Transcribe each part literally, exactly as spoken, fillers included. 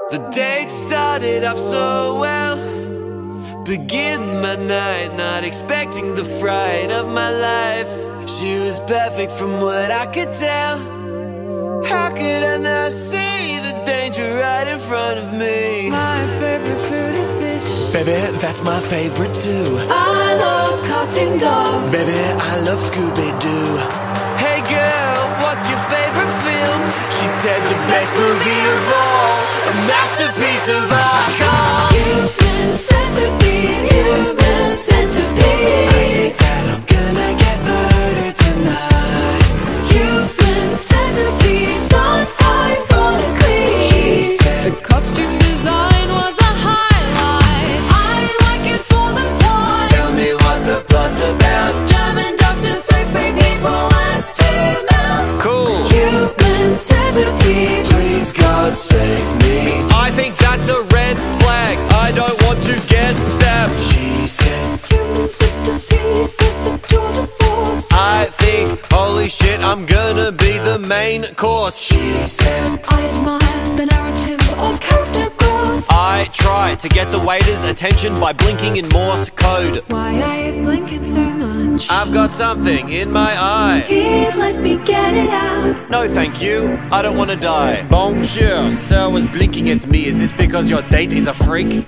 The date started off so well, begin my night, not expecting the fright of my life. She was perfect from what I could tell. How could I not see the danger right in front of me? My favorite food is fish. Baby, that's my favorite too. I love cartoon dogs. Baby, I love Scooby Doo. Hey girl, what's your favorite film? She said the best movie of all, a masterpiece of art called Human centipede, human centipede. I think that I'm gonna get murdered tonight. Human centipede, not ironically. She said the costume design was a highlight. I like it for the plot. Tell me what the plot's about. German doctor says they people as to mouth. Cool. Human centipede, Please God save me. I think that's a red flag. I don't want to get stabbed. She said human centipede is a tour de force. I think, holy shit, I'm gonna be the main course. She said I admire the narrative of character growth. I try to get the waiter's attention by blinking in Morse code. Why are you blinking so much? I've got something in my eye. Here, let me get it out. No thank you, I don't want to die. Bonjour, sir was blinking at me. Is this because your date is a freak?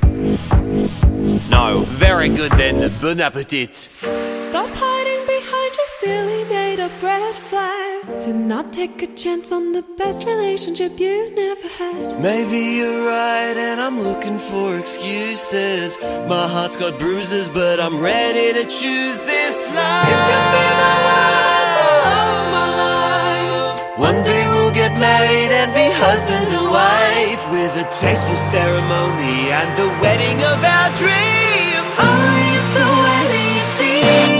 No, very good then, bon appetit. Stop hiding behind your silly made-up red flag. Do not take a chance on the best relationship you never had. Maybe you're right and I'm looking for excuses. My heart's got bruises but I'm ready to choose this life. You could be the one, the love of my life. One day we'll get married and be husband and wife, with a tasteful ceremony and the wedding of our dreams. Only if the wedding's the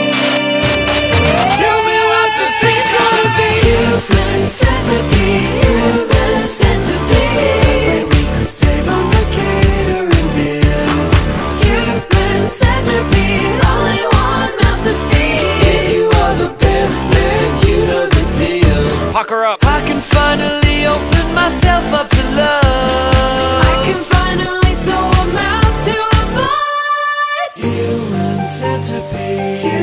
Tell me what the thing's gonna be. human centipede, human centipede. We could save on the catering bill. Human centipede, only one mouth to feed. If you are the best man, you know the deal. Pucker up. I can finally open myself up to love. I can finally sew a mouth to a bite. Human centipede.